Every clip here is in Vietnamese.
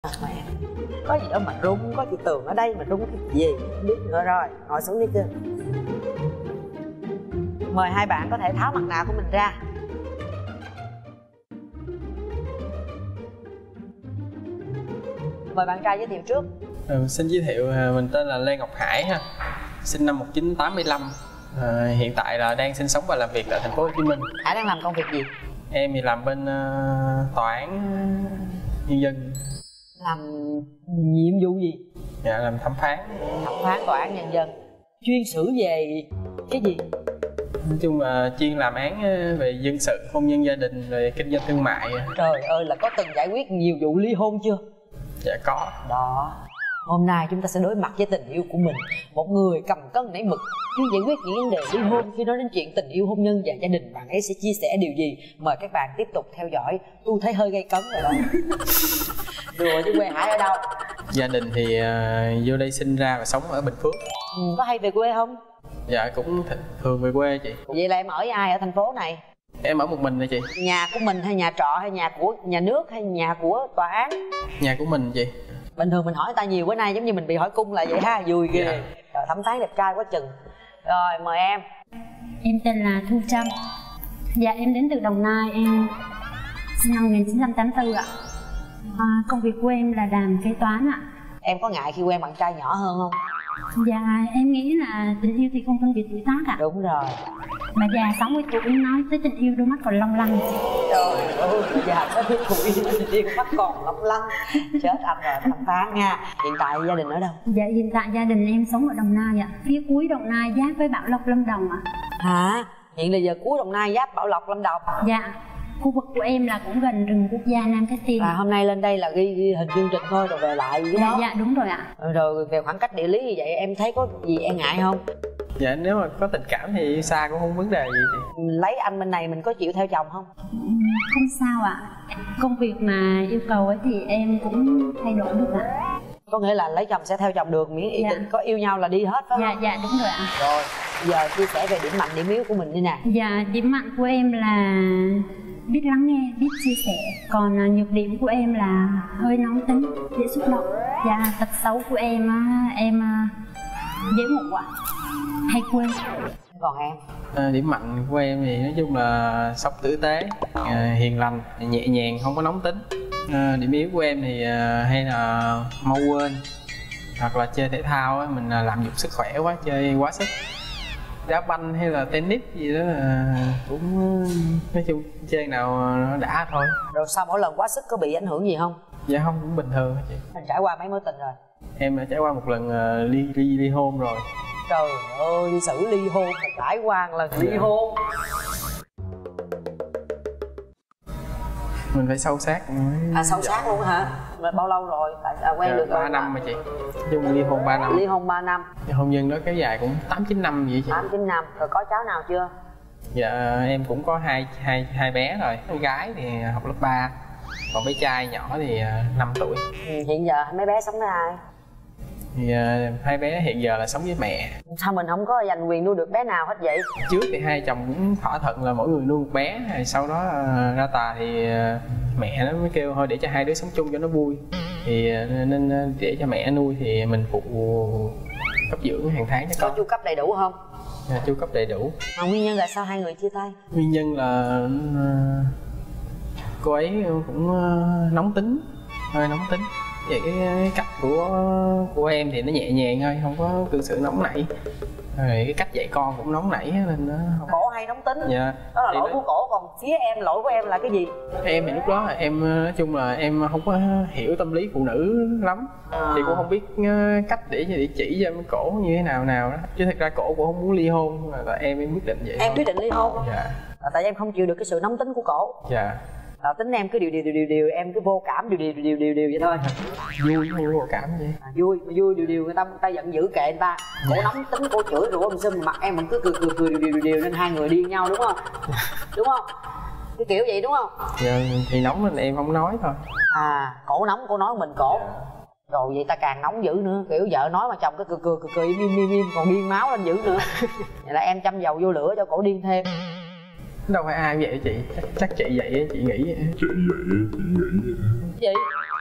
Mẹ, có gì đâu mà run, có chị Tường ở đây mà run cái gì không biết nữa. Rồi ngồi xuống đi chưa. Mời hai bạn có thể tháo mặt nạ của mình ra. Mời bạn trai giới thiệu trước. Xin giới thiệu, mình tên là Lê Ngọc Hải ha, sinh năm 1985. Hiện tại là đang sinh sống và làm việc tại thành phố Hồ Chí Minh. Hải đang làm công việc gì? Em thì làm bên tòa án nhân dân. Làm nhiệm vụ gì? Dạ, làm thẩm phán. Thẩm phán tòa án nhân dân. Chuyên xử về cái gì? Nói chung là chuyên làm án về dân sự, hôn nhân gia đình, về kinh doanh thương mại. Trời ơi, là có từng giải quyết nhiều vụ ly hôn chưa? Dạ có. Đó, hôm nay chúng ta sẽ đối mặt với tình yêu của mình. Một người cầm cân nảy mực, chuyên giải quyết những vấn đề ly hôn. Khi nói đến chuyện tình yêu, hôn nhân và gia đình, bạn ấy sẽ chia sẻ điều gì? Mời các bạn tiếp tục theo dõi. Tôi thấy hơi gây cấn rồi đó. Đùa chứ, quê Hải ở đâu? Gia đình thì vô đây sinh ra và sống ở Bình Phước. Có hay về quê không? Dạ cũng thường về quê chị. Vậy là em ở với ai ở thành phố này? Em ở một mình thôi chị. Nhà của mình hay nhà trọ hay nhà của nhà nước hay nhà của tòa án? Nhà của mình chị. Bình thường mình hỏi người ta nhiều, bữa nay giống như mình bị hỏi cung là vậy ha, vui ghê. Dạ. Rồi, thẩm phán đẹp trai quá chừng. Rồi mời em. Em tên là Thu Trâm. Dạ, em đến từ Đồng Nai, em sinh năm 1984 ạ. Công việc của em là làm kế toán ạ. Em có ngại khi quen bạn trai nhỏ hơn không? Dạ, em nghĩ là tình yêu thì không phân biệt tuổi tác ạ. Đúng rồi. Mà già 60 tuổi nói tới tình yêu đôi mắt còn long lanh. Trời ơi, già 60 tuổi tình yêu mắt còn long lanh. Chết anh rồi, thẩm phán nha. Hiện tại gia đình ở đâu? Dạ, hiện tại gia đình em sống ở Đồng Nai ạ. Phía cuối Đồng Nai giáp với Bảo Lộc, Lâm Đồng ạ. Hả? Hiện là giờ cuối Đồng Nai giáp Bảo Lộc, Lâm Đồng. Dạ, khu vực của em là cũng gần rừng quốc gia Nam Cát Tiên. Hôm nay lên đây là ghi hình chương trình thôi rồi về lại với đó. Dạ đúng rồi ạ. Rồi về khoảng cách địa lý như vậy em thấy có gì e ngại không? Dạ, nếu mà có tình cảm thì xa cũng không vấn đề gì chị. Lấy anh bên này mình có chịu theo chồng không? Không sao ạ. Công việc mà yêu cầu ấy thì em cũng thay đổi được ạ. Có nghĩa là lấy chồng sẽ theo chồng được, miễn Dạ. có yêu nhau là đi hết phải không? Dạ đúng rồi ạ. Rồi giờ chia sẻ về điểm mạnh điểm yếu của mình đi nè. Dạ, điểm mạnh của em là biết lắng nghe, biết chia sẻ. Còn nhược điểm của em là hơi nóng tính, dễ xúc động. Dạ, tật xấu của em em dễ ngủ ạ, hay quên. Còn em? Điểm mạnh của em thì nói chung là sống tử tế, hiền lành, nhẹ nhàng, không có nóng tính. Điểm yếu của em thì hay là mau quên, hoặc là chơi thể thao á, mình làm dụng sức khỏe quá, chơi quá sức, đá banh hay là tennis gì đó là cũng nói chung chơi nào nó đã thôi. Rồi sau mỗi lần quá sức có bị ảnh hưởng gì không? Dạ không, cũng bình thường chị. Mình trải qua mấy mối tình rồi? Em đã trải qua một lần ly hôn rồi. Trời ơi, xử ly hôn mà trải qua một lần ly hôn. Mình phải sâu sát mới... Sâu sát luôn hả? Mà bao lâu rồi? Quen được 3 năm mà chị. Nhưng ly hôn 3 năm. Ly hôn 3 năm. Hôn nhân đó kéo dài cũng 8-9 năm vậy chị. 8-9 năm. Rồi có cháu nào chưa? Dạ em cũng có hai bé rồi. Bé gái thì học lớp 3, còn bé trai nhỏ thì 5 tuổi. Hiện giờ mấy bé sống với ai? Thì hai bé hiện giờ là sống với mẹ. Sao mình không có giành quyền nuôi được bé nào hết vậy? Trước thì hai chồng cũng thỏa thuận là mỗi người nuôi một bé, rồi sau đó ra tòa thì mẹ nó mới kêu thôi để cho hai đứa sống chung cho nó vui, thì nên để cho mẹ nuôi thì mình phụ cấp dưỡng hàng tháng cho Có con. chu cấp đầy đủ không? Chu cấp đầy đủ. Mà nguyên nhân là sao hai người chia tay? Nguyên nhân là cô ấy cũng nóng tính, hơi nóng tính. Vậy cái cách của em thì nó nhẹ nhàng thôi, không có cư xử nóng nảy. Rồi cái cách dạy con cũng nóng nảy nên nó không... Cổ hay nóng tính. Dạ. Đó là lỗi của cổ, còn phía em lỗi của em là cái gì? Em thì lúc đó em nói chung là em không có hiểu tâm lý phụ nữ lắm, thì cũng không biết cách để chỉ cho cổ như thế nào đó, chứ thật ra cổ cũng không muốn ly hôn, là em quyết định vậy. Em quyết định ly hôn? Dạ. Tại em không chịu được cái sự nóng tính của cổ. Dạ. Tính em cứ điều em cứ vô cảm điều vậy thôi. Vui không vô cảm vậy. Vui điều người ta giận dữ kệ người ta. Cổ nóng tính, cổ chửi rồi sao mặt em mình cứ cười điều nên hai người điên nhau đúng không? Đúng không? Cái kiểu vậy đúng không? Dạ, thì nóng nên em không nói thôi. Cổ nóng cổ nói mình cổ. Rồi vậy ta càng nóng dữ nữa, kiểu vợ nói mà chồng cứ cười im còn điên máu lên dữ nữa. Vậy là em châm dầu vô lửa cho cổ điên thêm. Đâu phải ai vậy chị, chắc chị vậy chị nghĩ vậy. Chị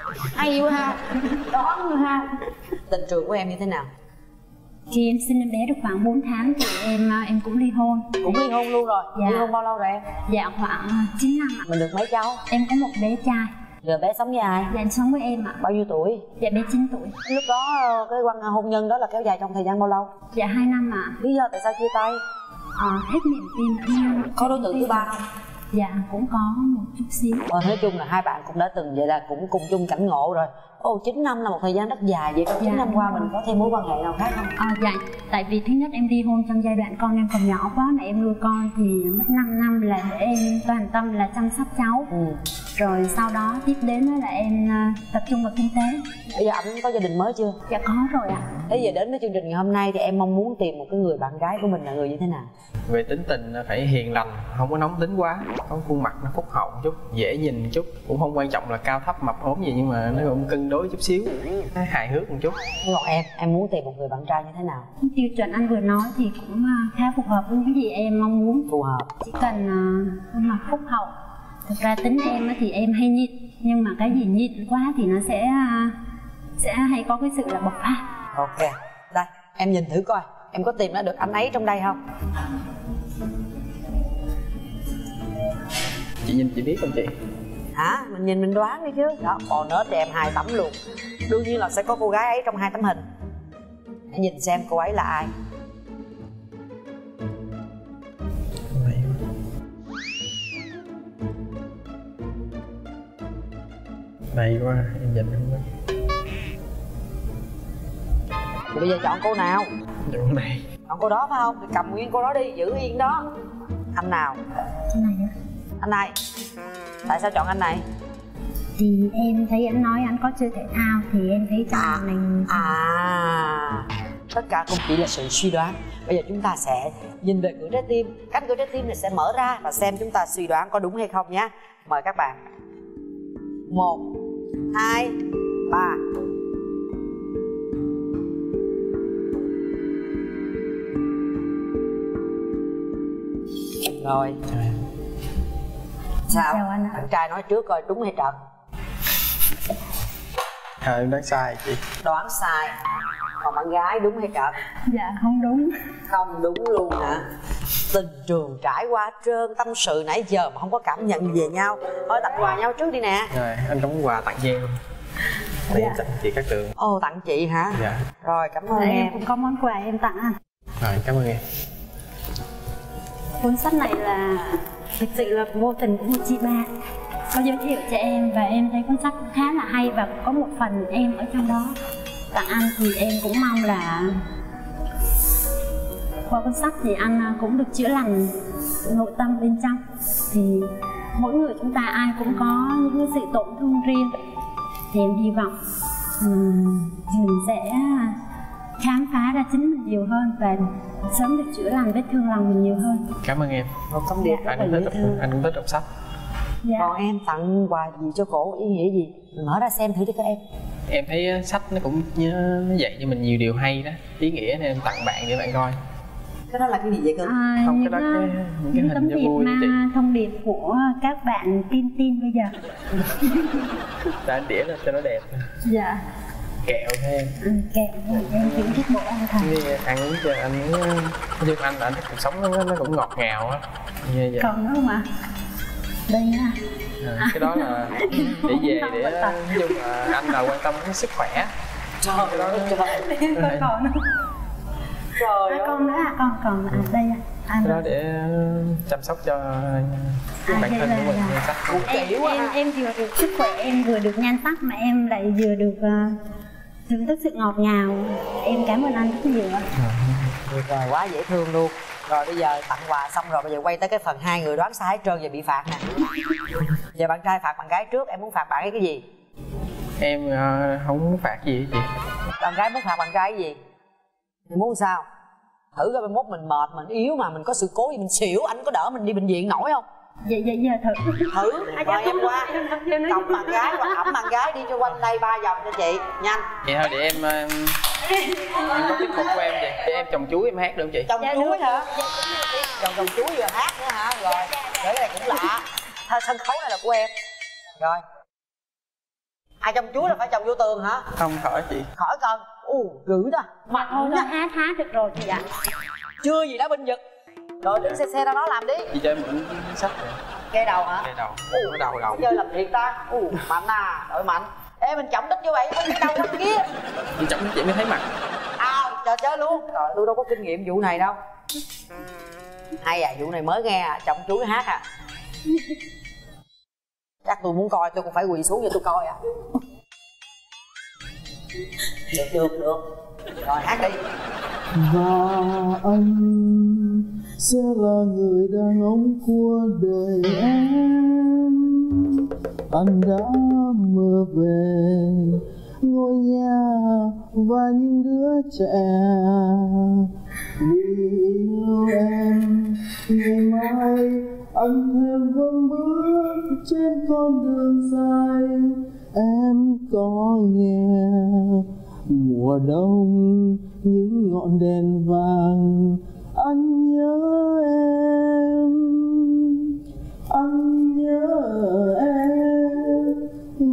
Hay quá ha, đoán nữa ha. Tình trường của em như thế nào? Khi em sinh em bé được khoảng 4 tháng thì em cũng ly hôn. Cũng ly hôn luôn rồi? Dạ. Ly hôn bao lâu rồi em? Dạ khoảng 9 năm ạ. Mình được mấy cháu? Em có một bé trai. Giờ bé sống với ai? Dạ em sống với em ạ. Bao nhiêu tuổi? Dạ bé 9 tuổi. Lúc đó cái quan hôn nhân đó là kéo dài trong thời gian bao lâu? Dạ 2 năm ạ. Lý do tại sao chia tay? Hết niềm tin yêu. Có đối tượng thứ ba không? Dạ cũng có một chút xíu. Nói chung là hai bạn cũng đã từng vậy là cũng cùng chung cảnh ngộ rồi. 9 năm là một thời gian rất dài. Vậy trong 9 năm qua mình có thêm mối quan hệ nào khác không? Dạ, tại vì thứ nhất em ly hôn trong giai đoạn con em còn nhỏ quá, mà em nuôi con thì mất 5 năm là để em toàn tâm là chăm sóc cháu. Rồi sau đó tiếp đến là em tập trung vào kinh tế. Bây giờ anh có gia đình mới chưa? Dạ có rồi ạ. Thế giờ đến với chương trình ngày hôm nay thì em mong muốn tìm một cái người bạn gái của mình là người như thế nào? Về tính tình phải hiền lành, không có nóng tính quá, có khuôn mặt nó phúc hậu chút, dễ nhìn chút, cũng không quan trọng là cao thấp mập ốm gì, nhưng mà nó cũng cân đối chút xíu, nó hài hước một chút. Còn em muốn tìm một người bạn trai như thế nào? Tiêu chuẩn anh vừa nói thì cũng khá phù hợp với những gì em mong muốn. Phù hợp. Chỉ cần khuôn mặt phúc hậu. Thực ra tính em thì em hay nhịn, nhưng mà cái gì nhịn quá thì nó sẽ hay có cái sự là bộc phát. Ok, đây em nhìn thử coi em có tìm ra được anh ấy trong đây không? Chị nhìn chị biết không chị? Hả? Mình nhìn mình đoán đi chứ. Đó, bò nết cho em 2 tấm luôn. Đương nhiên là sẽ có cô gái ấy trong 2 tấm hình. Hãy nhìn xem cô ấy là ai. Này quá, em nhìn không biết. Thì bây giờ chọn cô nào? Chọn này. Chọn cô đó phải không? Thì cầm nguyên cô đó đi, giữ yên đó. Anh nào? Cái này á? Anh này. Tại sao chọn anh này? Thì em thấy anh nói anh có chơi thể thao thì em thấy trong mình. Tất cả cũng chỉ là sự suy đoán. Bây giờ chúng ta sẽ nhìn về cửa trái tim. Cánh cửa trái tim này sẽ mở ra và xem chúng ta suy đoán có đúng hay không nhé. Mời các bạn. 1, 2, 3. Rồi. Sao? Chào anh ạ. Bạn trai nói trước coi đúng hay trật. Em đoán sai chị. Đoán sai. Còn bạn gái đúng hay trật? Dạ không đúng. Không đúng luôn hả? Tình trường trải qua trơn, tâm sự nãy giờ mà không có cảm nhận gì về nhau. Thôi tặng quà nhau trước đi nè. Rồi, anh có món quà tặng Giang luôn. Đây em tặng chị Cát Tường. Ồ, tặng chị hả? Dạ. Rồi, cảm ơn Em em. cũng có món quà em tặng anh. Rồi, cảm ơn em. Cuốn sách này là thực sự là vô tình của một chị ba có giới thiệu cho em, và em thấy cuốn sách khá là hay và có một phần em ở trong đó. Tặng anh thì em cũng mong là qua cuốn sách thì anh cũng được chữa lành nội tâm bên trong. Thì mỗi người chúng ta ai cũng có những sự tổn thương riêng, thì em hy vọng mình sẽ khám phá ra chính mình nhiều hơn và sớm được chữa lành vết thương lòng mình nhiều hơn. Cảm ơn em. Một thông điệp rất là dễ thương. Anh cũng thích đọc sách. Dạ. Còn em tặng quà gì cho cổ, ý nghĩa gì? Mình mở ra xem thử đi các em. Em thấy sách nó cũng nó dạy cho mình nhiều điều hay đó, ý nghĩa, nên em tặng bạn để bạn coi. Cái đó là cái gì vậy cưng? Không, những cái đó những tấm hình cho thiệp vui chị. mang thông điệp của các bạn tin bây giờ. Đã anh đĩa lên cho nó đẹp. Dạ. Kẹo thêm. Kẹo em cũng thích bộ ăn thật. Ăn uống cho anh như anh là anh thích cuộc sống nó cũng ngọt ngào á. Như vậy. Còn nữa không ạ? Đây nha. Cái đó là để về để nói chung là anh là quan tâm đến sức khỏe. Trời ơi trời. Em còn nữa. Trời ơi. Con nữa còn đây ạ. Cái đó để chăm sóc cho bản thân của mình. Cũng kỹ quá ha. Em vừa được sức khỏe, em vừa được nhan sắc, mà em lại vừa được thưởng thức sự ngọt ngào. Em cảm ơn anh rất nhiều ạ. Rồi, quá dễ thương luôn. Rồi bây giờ tặng quà xong rồi, bây giờ quay tới cái phần 2 người đoán sai hết trơn và bị phạt nè. Giờ bạn trai phạt bạn gái trước, em muốn phạt bạn ấy cái gì? Em không muốn phạt gì hết chị. Bạn gái muốn phạt bạn trai cái gì? Thì muốn sao? Thử coi, 21 mình mệt, mình yếu mà mình có sự cố gì mình xỉu, anh có đỡ mình đi bệnh viện nổi không? Vậy giờ thử. Thử, rồi em qua còng bạn gái hoặc ẩm bạn gái đi cho quanh đây 3 vòng cho chị, nhanh. Vậy thôi để em có tiết mục của em vậy. Để em trồng chuối em hát được không chị? Trồng chuối hả? Trồng chuối vừa hát nữa hả? Rồi, để cái này cũng lạ. Sân khấu này là của em. Rồi. Ai chăm chú là phải chồng vô tường hả? Không, khỏi chị. Khỏi cần. Gửi ta Mà thôi nó hát được rồi chị ạ. chưa gì đã binh giật rồi, đứng xe ra đó làm đi. Chị cho em mượn sách rồi. Cây đầu hả? Cây đầu. Đầu chơi làm thiệt ta. Mạnh à, đội mạnh. Ê mình trọng đích như vậy không đâu trong kia. Chị trọng chị mới thấy mặt. Trò chơi luôn. Rồi tôi đâu có kinh nghiệm vụ này đâu. Hay à, vụ này mới nghe à, chồng chú hát à. Chắc tôi muốn coi tôi cũng phải quỳ xuống cho tôi coi à. Được. Rồi hát đi. Và anh sẽ là người đàn ông của đời em. Anh đã mơ về ngôi nhà và những đứa trẻ. Vì yêu em ngày mai anh thêm vững bước trên con đường dài. Em có nghe mùa đông những ngọn đèn vàng, anh nhớ em, anh nhớ em.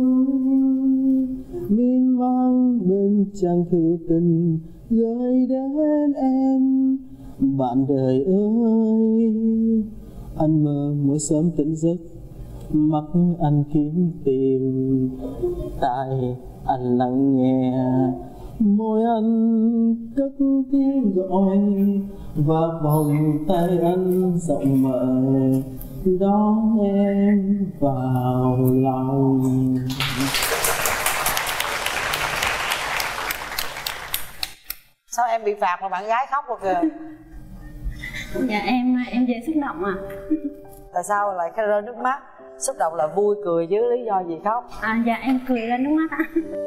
Miên man bên trang thư tình gửi đến em. Bạn đời ơi, anh mơ mỗi sớm tỉnh giấc, mắt anh kiếm tìm, tai anh lắng nghe, môi anh cất tiếng gọi, và vòng tay anh rộng mở đón em vào lòng. Sao em bị phạt mà bạn gái khóc rồi kìa? Dạ em dễ xúc động à. Tại sao lại rơi nước mắt? Xúc động là vui cười chứ lý do gì khóc? Dạ em cười ra nước mắt ạ.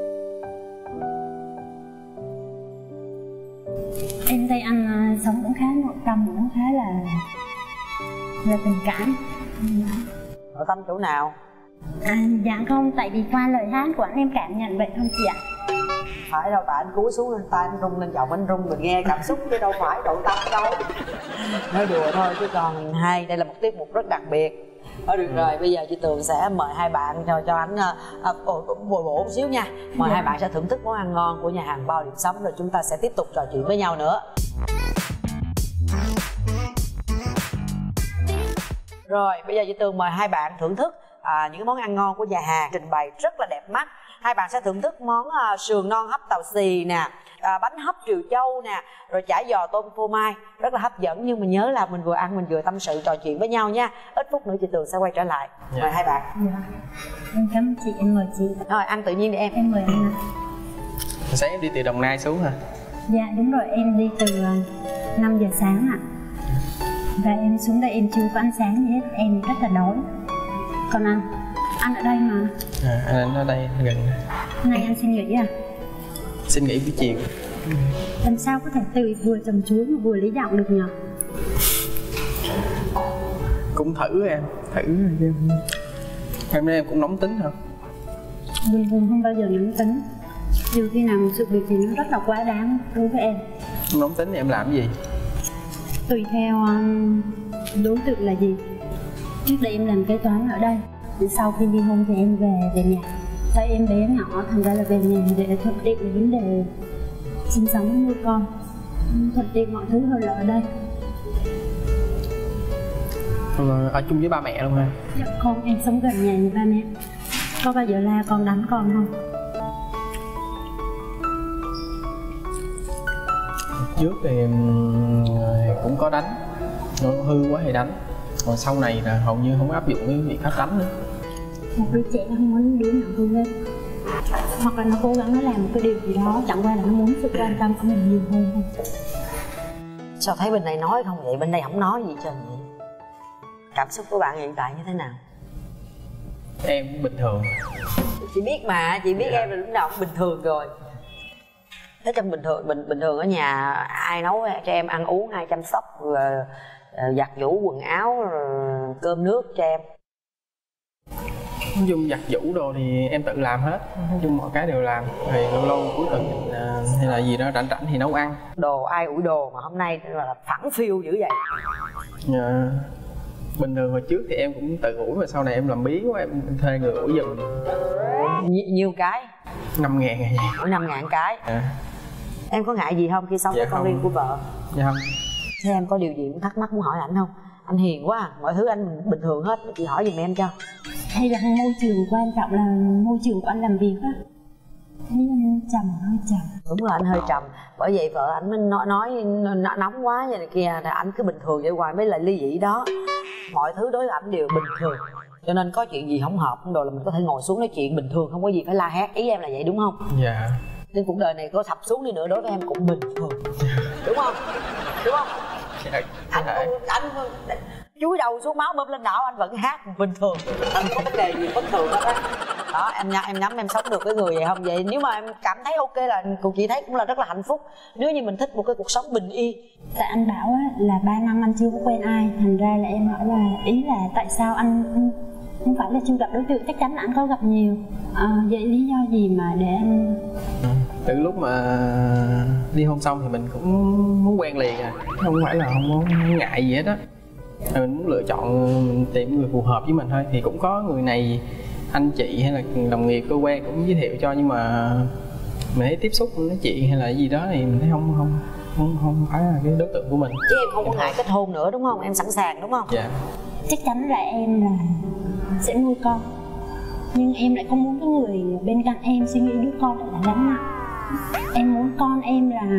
Em thấy anh sống cũng khá nội tâm, cũng khá là tình cảm. Nội tâm chỗ nào? Dạ không, tại vì qua lời hát của anh em cảm nhận vậy thôi chị ạ. Phải đâu, tại anh cúi xuống anh tay anh rung lên giọng anh rung, mình nghe cảm xúc chứ đâu phải nội tâm đâu. Nói đùa thôi chứ còn hay, đây là một tiết mục rất đặc biệt. Thôi được rồi, bây giờ chị Tường sẽ mời hai bạn cho anh bồi bổ một xíu nha. Mời hai bạn sẽ thưởng thức món ăn ngon của nhà hàng Bao Điểm Sống, rồi chúng ta sẽ tiếp tục trò chuyện với nhau nữa. Rồi, bây giờ chị Tường mời hai bạn thưởng thức những món ăn ngon của nhà hàng trình bày rất là đẹp mắt. Hai bạn sẽ thưởng thức món sườn non hấp tàu xì nè, bánh hấp Triều Châu nè, rồi chả giò tôm phô mai, rất là hấp dẫn. Nhưng mà nhớ là mình vừa ăn mình vừa tâm sự trò chuyện với nhau nha. Ít phút nữa chị Tường sẽ quay trở lại. Mời hai bạn. Dạ. Em cảm ơn chị, em mời chị. Rồi ăn tự nhiên đi em. Em mời anh ạ. Sáng em đi từ Đồng Nai xuống hả? Dạ đúng rồi, em đi từ 5 giờ sáng ạ. Và em xuống đây em chưa có ăn sáng gì hết, em rất là đói. Còn anh ở đây mà. Anh ở đây gần. Hôm nay anh xin nghỉ à? Xin nghỉ buổi chiều. Làm sao có thể từ vừa trồng chuối mà vừa lý giọng được nhỉ? Cũng thử em. Hôm nay em cũng nóng tính hả? Bình thường không bao giờ nóng tính. Trừ khi nào một sự việc gì nó rất là quá đáng đối với em. Không nóng tính thì em làm cái gì? Tùy theo đối tượng là gì. Trước đây em làm kế toán ở đây. Sau khi ly hôn thì em về nhà. Tại em bé nhỏ thành ra là về nhà để thuận tiện về vấn đề sinh sống nuôi con, thuận tiện mọi thứ hơn là ở đây. Ở chung với ba mẹ luôn hả? Dạ con, em sống gần nhà với ba mẹ. Có bao giờ la con đánh con không? Trước thì cũng có đánh, nó hư quá thì đánh. Còn sau này là hầu như không áp dụng cái biện pháp đánh nữa. Một đứa trẻ không muốn đứa nào hư lên, hoặc là nó cố gắng nó làm một cái điều gì đó, chẳng qua là nó muốn sự quan tâm của mình nhiều hơn thôi. Sao thấy bên này nói không vậy, bên đây không nói gì trơn vậy? Cảm xúc của bạn hiện tại như thế nào? Em cũng bình thường. Chị biết mà, chị biết em là lúc nào cũng bình thường rồi. Thế trong bình thường ở nhà ai nấu cho em ăn uống, ai chăm sóc, giặt giũ quần áo, cơm nước cho em? Nói chung giặt giũ đồ thì em tự làm hết, nói chung mọi cái đều làm. Rồi lâu lâu cuối tuần hay là gì đó rảnh thì nấu ăn. Đồ ai ủi đồ mà hôm nay là phẳng phiu dữ vậy? Bình thường hồi trước thì em cũng tự ủi, mà sau này em làm biếng quá em thuê người ủi giùm. Nhiều cái? 5.000 ngày vậy. Mỗi 5.000 cái. Em có ngại gì không khi sống với con riêng của vợ? Dạ không. Thế em có điều gì cũng thắc mắc muốn hỏi ảnh không? Anh hiền quá à, mọi thứ anh bình thường hết, chị hỏi giùm em cho. Hay là môi trường quan trọng là môi trường của anh làm việc á. Thấy anh trầm, hơi trầm. Đúng rồi, anh hơi trầm. Bởi vậy vợ anh mới nói nóng quá vậy này kia, anh cứ bình thường vậy hoài mới lại ly dị đó. Mọi thứ đối với ảnh đều bình thường. Cho nên có chuyện gì không hợp không đồ là mình có thể ngồi xuống nói chuyện bình thường, không có gì phải la hét. Ý em là vậy đúng không? Dạ. Nên cuộc đời này có thập xuống đi nữa đối với em cũng bình thường. Đúng không? Đúng không? Dạ. Anh chúi đầu xuống máu bơm lên não anh vẫn hát bình thường, anh không có vấn đề gì bất thường hết á. Đó, em nhắm em sống được với người vậy không? Vậy nếu mà em cảm thấy ok là cô chị thấy cũng là rất là hạnh phúc. Nếu như mình thích một cái cuộc sống bình yên. Tại anh bảo á, là 3 năm anh chưa có quen ai, thành ra là em hỏi là ý là tại sao anh không phải là chưa gặp đối tượng, chắc chắn là anh có gặp nhiều. Vậy lý do gì mà để anh... Từ lúc mà ly hôn xong thì mình cũng muốn quen liền à, không phải là không có ngại gì hết á. Mình muốn lựa chọn, mình tìm người phù hợp với mình thôi. Thì cũng có người này, anh chị hay là đồng nghiệp cơ quan cũng giới thiệu cho, nhưng mà mình thấy tiếp xúc nói chuyện hay là gì đó thì mình thấy không phải là cái đối tượng của mình. Chứ em không có ngại kết hôn nữa đúng không? Em sẵn sàng đúng không? Dạ. Chắc chắn là em là sẽ nuôi con, nhưng em lại không muốn cái người bên cạnh em suy nghĩ đứa con lại là gánh nặng. Em muốn con em là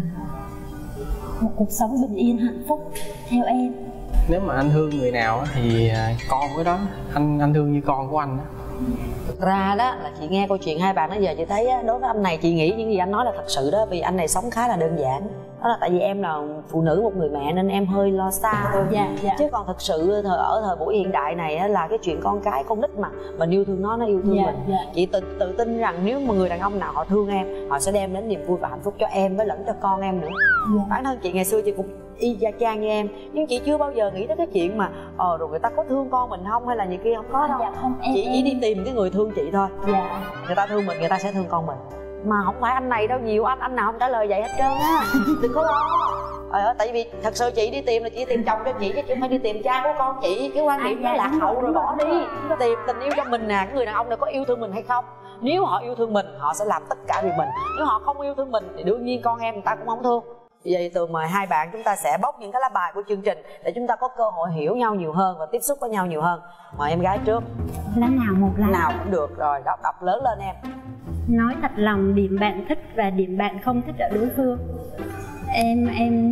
một cuộc sống bình yên hạnh phúc theo em. Nếu mà anh thương người nào thì con cái đó anh thương như con của anh đó. Thực ra đó là chị nghe câu chuyện hai bạn nãy giờ chị thấy đối với anh này chị nghĩ những gì anh nói là thật sự đó. Vì anh này sống khá là đơn giản. Đó là tại vì em là phụ nữ, một người mẹ nên em hơi lo xa thôi. Dạ. Chứ còn thật sự ở thời buổi hiện đại này là cái chuyện con cái con nít mà mình yêu thương nó yêu thương mình. Chị tự tin rằng nếu mà người đàn ông nào họ thương em, họ sẽ đem đến niềm vui và hạnh phúc cho em với lẫn cho con em nữa. Bản thân chị ngày xưa chị cũng y chang như em, nhưng chị chưa bao giờ nghĩ tới cái chuyện mà rồi người ta có thương con mình không hay là gì kia, không có đâu. Dạ, không, chị chỉ đi tìm cái người thương chị thôi. Dạ. Người ta thương mình, người ta sẽ thương con mình. Mà không phải anh này đâu, nhiều anh nào không trả lời vậy hết trơn á. Đừng có lo. Tại vì thật sự chị đi tìm là chỉ tìm chồng cho chị chứ không phải đi tìm cha của con chị. Cái quan điểm nó lạc hậu rồi, bỏ đi. Tìm tình yêu cho mình nè. Cái người đàn ông này có yêu thương mình hay không? Nếu họ yêu thương mình họ sẽ làm tất cả vì mình. Nếu họ không yêu thương mình thì đương nhiên con em người ta cũng không thương. Vì vậy Tường mời hai bạn chúng ta sẽ bóc những cái lá bài của chương trình để chúng ta có cơ hội hiểu nhau nhiều hơn và tiếp xúc với nhau nhiều hơn. Mời em gái trước. Lá nào một lá? Nào cũng được. Rồi đọc lớn lên em. Nói thật lòng điểm bạn thích và điểm bạn không thích ở đối phương. Em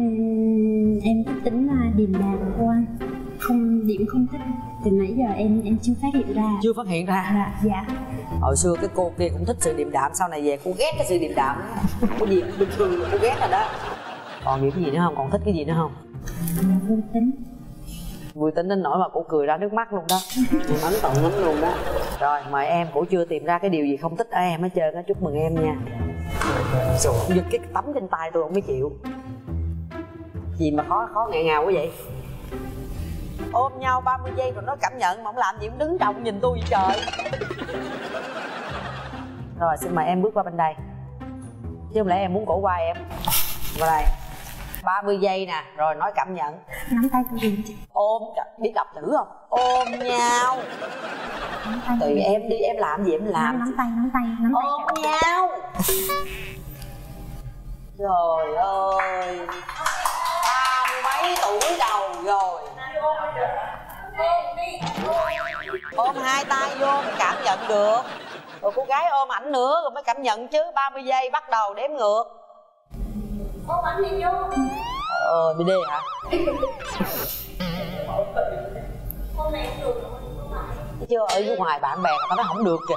tính là điểm bạn của anh, không điểm không thích. Từ nãy giờ em chưa phát hiện ra. Chưa phát hiện ra? Dạ. Hồi xưa cái cô kia cũng thích sự điềm đạm, sau này về cô ghét cái sự điềm đạm. Cái gì bình thường là cô ghét rồi đó. Còn điểm gì nữa không? Còn thích cái gì nữa không? Vui tính. Vui tính đến nỗi mà cô cười ra nước mắt luôn đó. Em ấn tượng lắm luôn đó. Rồi mời em, cô chưa tìm ra cái điều gì không thích ở em hết trơn á. Chúc mừng em nha. Rồi giật cái tấm trên tay tôi không mới chịu. Gì mà khó nghẹn ngào quá vậy? Ôm nhau 30 giây rồi nói cảm nhận mà không làm gì, cũng đứng trọng nhìn tôi vậy trời. Rồi xin mời em bước qua bên đây. Chứ không lẽ em muốn cổ qua em. Vào đây 30 giây nè, rồi nói cảm nhận. Nắm tay tôi đi. Ôm, biết đọc chữ không? Ôm nhau. Tùy em đi, em làm gì em làm. Nắm tay. Ôm nhau. Trời ơi, 30 mấy tuổi đầu rồi. Ôm hai tay vô mới cảm nhận được. Rồi cô gái ôm ảnh nữa rồi mới cảm nhận chứ. 30 giây bắt đầu đếm ngược. Ôm ảnh đi vô. BD hả? Hôm nay em được. Thấy chưa, ở dưới ngoài bạn bè người ta nói không được kìa.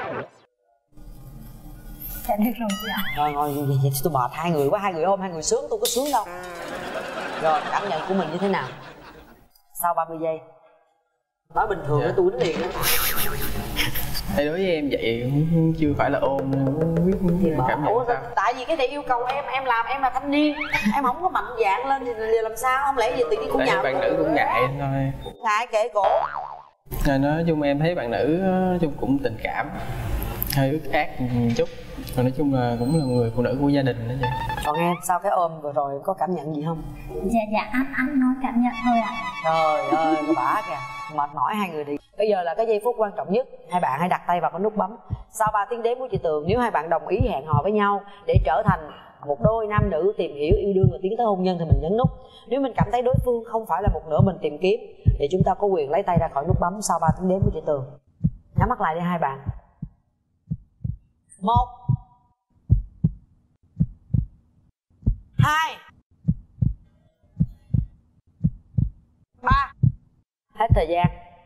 Dạ được rồi chị ạ. Rồi vậy tôi mệt hai người quá, hai người ôm hai người sướng, tôi có sướng đâu. Rồi cảm nhận của mình như thế nào sau 30 giây? Nói bình thường với tôi đến liền đó. Thì đối với em vậy cũng chưa phải là ôm, biết cảm nhận sao. Tại vì cái này yêu cầu em làm, em là thanh niên, em không có mạnh dạn lên thì làm sao, không lẽ gì tự nhiên cũng nhạo. Bạn nữ cũng ngại thôi. Ngại kệ cổ. Rồi nói chung em thấy bạn nữ nói chung cũng tình cảm, hơi ướt át một chút. Còn nói chung là cũng là người phụ nữ của gia đình đó vậy. Còn em sau cái ôm vừa rồi có cảm nhận gì không? Dạ anh nói cảm nhận thôi ạ. Trời ơi, có bả kìa. mệt mỏi hai người thì bây giờ là cái giây phút quan trọng nhất, hai bạn hãy đặt tay vào cái nút bấm. Sau 3 tiếng đếm của chị Tường, nếu hai bạn đồng ý hẹn hò với nhau để trở thành một đôi nam nữ tìm hiểu, yêu đương và tiến tới hôn nhân thì mình nhấn nút. Nếu mình cảm thấy đối phương không phải là một nửa mình tìm kiếm thì chúng ta có quyền lấy tay ra khỏi nút bấm sau 3 tiếng đếm của chị Tường. Nhắm mắt lại đi hai bạn. 1 2 3. Hết thời gian.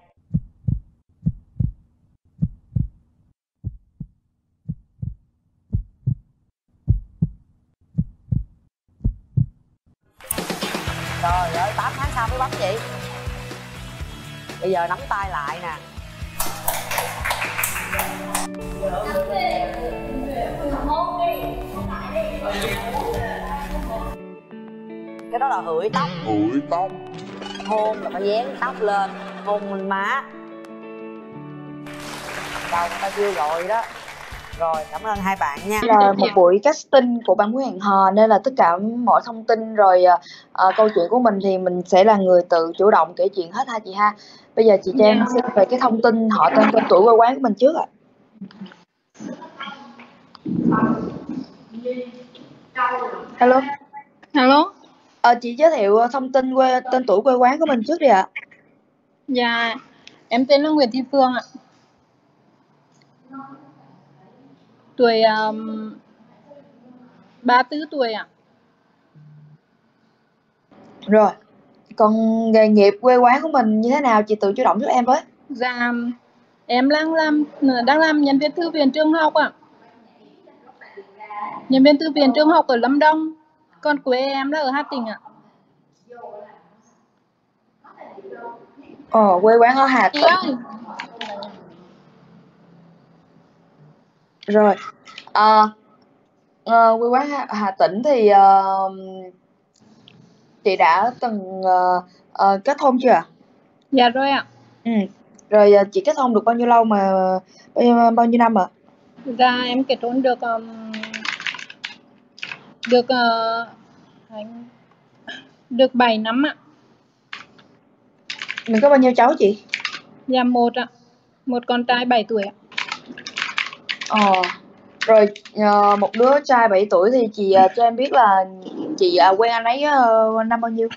Trời ơi, 8 tháng sau mới bấm chị. Bây giờ nắm tay lại nè. Cái đó là hửi tóc. Hôn là phải dán tóc lên, hôn lên má. Đầu ta chưa gọi đó. Rồi, cảm ơn hai bạn nha. Là một buổi casting của ban huấn hẹn hò nên là tất cả mọi thông tin rồi câu chuyện của mình thì mình sẽ là người tự chủ động kể chuyện hết ha chị ha. Bây giờ chị cho em xin về cái thông tin họ tên tuổi quê quán của mình trước ạ. Hello. Hello. Chị giới thiệu thông tin tên tuổi quê quán của mình trước đi ạ. Dạ, em tên là Nguyễn Thị Phương ạ. Tuổi 34 tuổi ạ. Rồi, còn nghề nghiệp quê quán của mình như thế nào chị tự chủ động giúp em với. Dạ, em đang làm nhân viên thư viện trường học ạ. Nhân viên thư viện trường học ở Lâm Đồng. Còn quê em là ở Hà Tĩnh ạ. Quê quán ở Hà Tĩnh. Rồi, quê quán Hà Tĩnh thì chị đã từng kết hôn chưa ạ? Dạ rồi ạ. Rồi chị kết hôn được bao nhiêu lâu mà bao nhiêu năm ạ? Dạ em kết hôn được 7 năm ạ. Mình có bao nhiêu cháu chị? Dạ một ạ. Một con trai 7 tuổi ạ. Rồi một đứa trai 7 tuổi thì chị cho em biết là chị quen anh ấy năm bao nhiêu?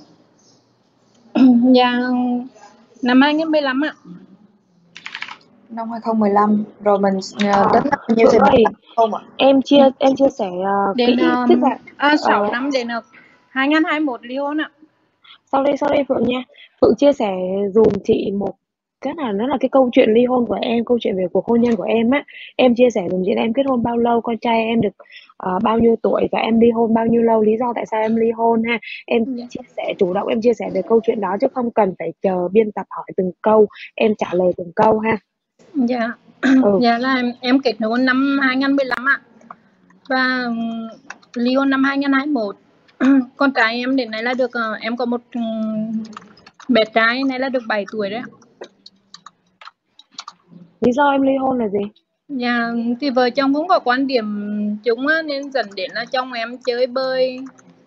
Dạ năm 2015 ạ. Năm 2015. Rồi mình đến năm bao nhiêu thì mình không ạ? Em chia sẻ đến kỹ tức là 6 năm đến 2021 ly hôn ạ. Sau đây Phượng nha. Phượng chia sẻ dùm chị một cái là nó là cái câu chuyện ly hôn của em, câu chuyện về cuộc hôn nhân của em á. Em chia sẻ dùm chị là em kết hôn bao lâu, con trai em được bao nhiêu tuổi và em ly hôn bao nhiêu lâu, lý do tại sao em ly hôn ha. Em chia sẻ chủ động, em chia sẻ về câu chuyện đó chứ không cần phải chờ biên tập hỏi từng câu, em trả lời từng câu ha. Dạ. Dạ là em kết hôn năm 2015 ạ. Và ly hôn năm 2021. Con trai em đến nay là được em có một bé trai này là được 7 tuổi đấy ạ. Lý do em ly hôn là gì? Dạ thì vợ chồng cũng có quan điểm chung á, nên dẫn đến là chồng em chơi bời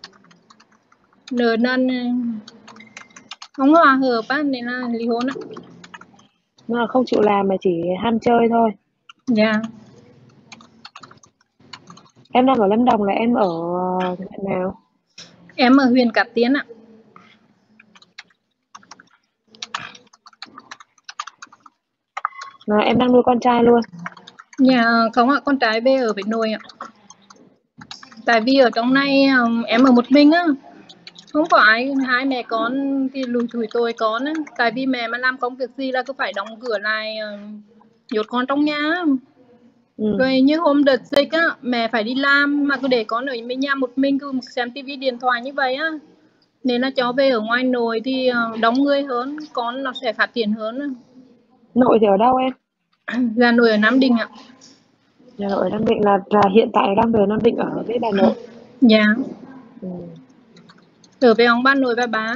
nợ nần không hòa hợp á, nên là ly hôn á. Nó là không chịu làm mà chỉ ham chơi thôi. Dạ. Em đang ở Lâm Đồng là em ở huyện nào? Em ở huyện Cát Tiên ạ. Em đang nuôi con trai luôn? Dạ không ạ, con trai về ở với nội ạ. Tại vì ở trong này em ở một mình á, không có ai, hai mẹ con thì lùi thủi tôi con á. Tại vì mẹ mà làm công việc gì là cứ phải đóng cửa lại nhốt con trong nhà. Rồi như hôm đợt dịch á, mẹ phải đi làm mà cứ để con ở nhà một mình cứ xem tivi điện thoại như vậy á. Nên là cháu về ở ngoài nội thì đông người hơn, con nó sẽ phát triển hơn. Nội thì ở đâu em? Dạ nội ở Nam Định ạ. Dạ nội ở Nam Định là hiện tại đang về Nam Định ở với bà nội. Dạ. Ở với ông bà nội và bá.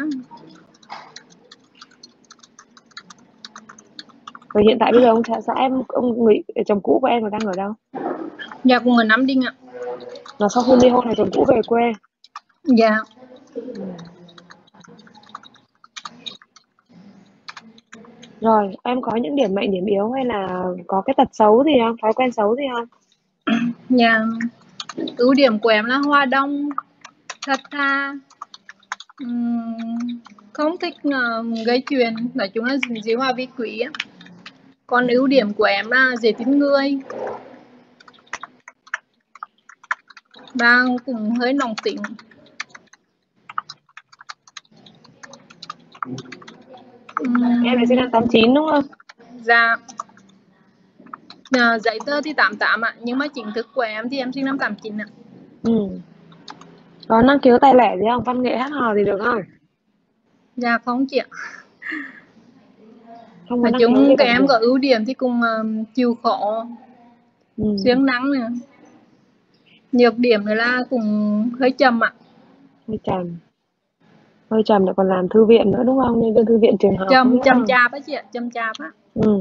Rồi hiện tại bây giờ ông xã em, ông người chồng cũ của em là đang ở đâu? Dạ cũng ở Nam Định ạ. Là sau khi ly hôn này chồng cũ về quê? Dạ. Rồi, em có những điểm mạnh, điểm yếu hay là có cái tật xấu gì không? Thói quen xấu gì không? Nhà ưu điểm của em là hoa đông, thật tha, không thích gây chuyện, nói chung là dĩ hòa vi quý á. Còn ưu điểm của em là dễ tin người và cũng hơi nóng tính. Em là sinh năm 89 đúng không? Dạ. Giấy tờ thì 88 ạ, nhưng mà chính thức của em thì em sinh năm 89 ạ. Có năng khiếu tài lẻ gì không? Văn nghệ hát hò gì được không? Dạ không chị ạ. Không có Nói năng khiếu gì chung các đặc em biệt. có ưu điểm thì cùng chịu khổ, siêng năng nữa. Nhược điểm nữa là cũng hơi chậm ạ. Hơi trầm lại còn làm thư viện nữa đúng không? Nhân viên thư viện trường học nữa. Chậm chạp á chị ạ, chậm chạp á.